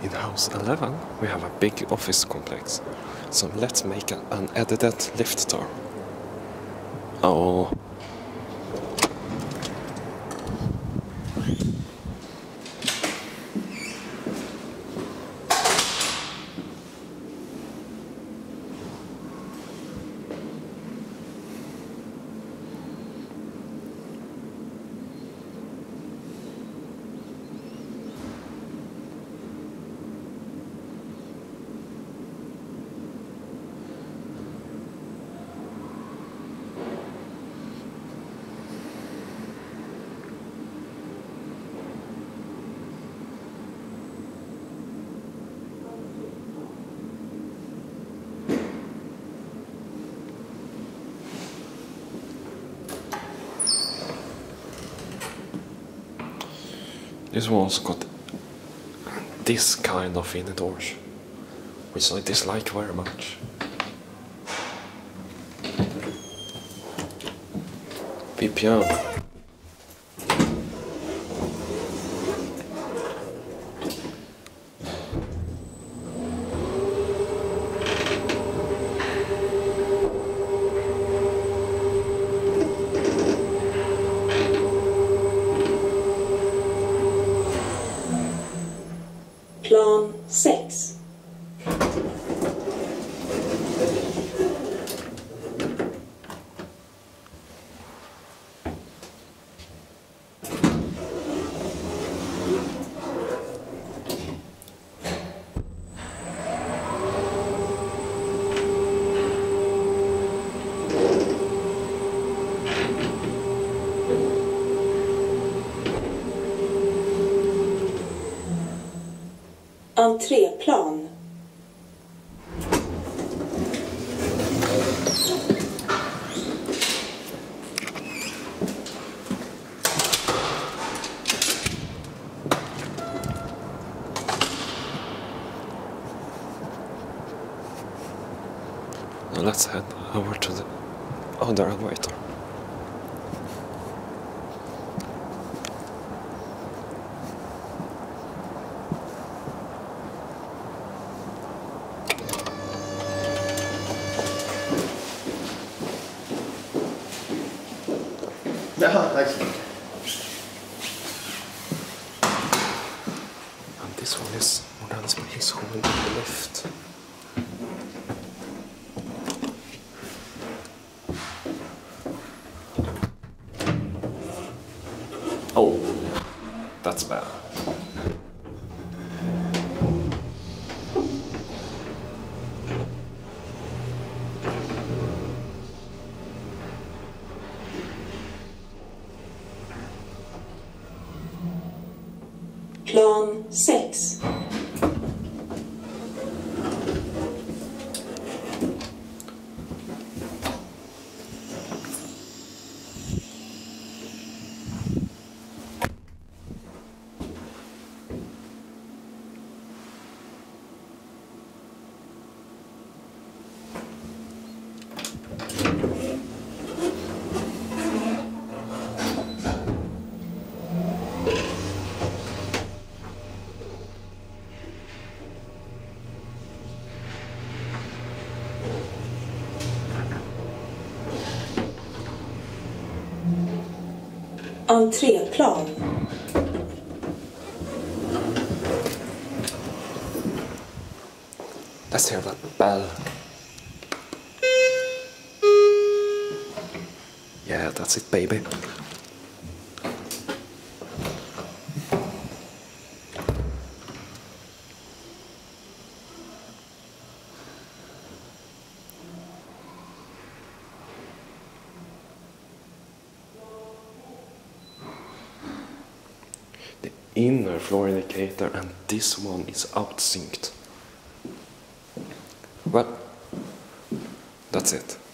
In house 11 we have a big office complex, so let's make an edited lift tour. Oh. This one's got this kind of inner doors, which I dislike very much. VPN. Plan 6. Entréplan. Now let's head over to the other elevator. Jaha, tack så mycket. And this one is Moderns polishåll in the lift. Oh, that's bad. Plan 6. Entréplan. Let's hear that bell. Yeah, that's it, baby. The inner floor indicator and this one is outsynced. Well, that's it.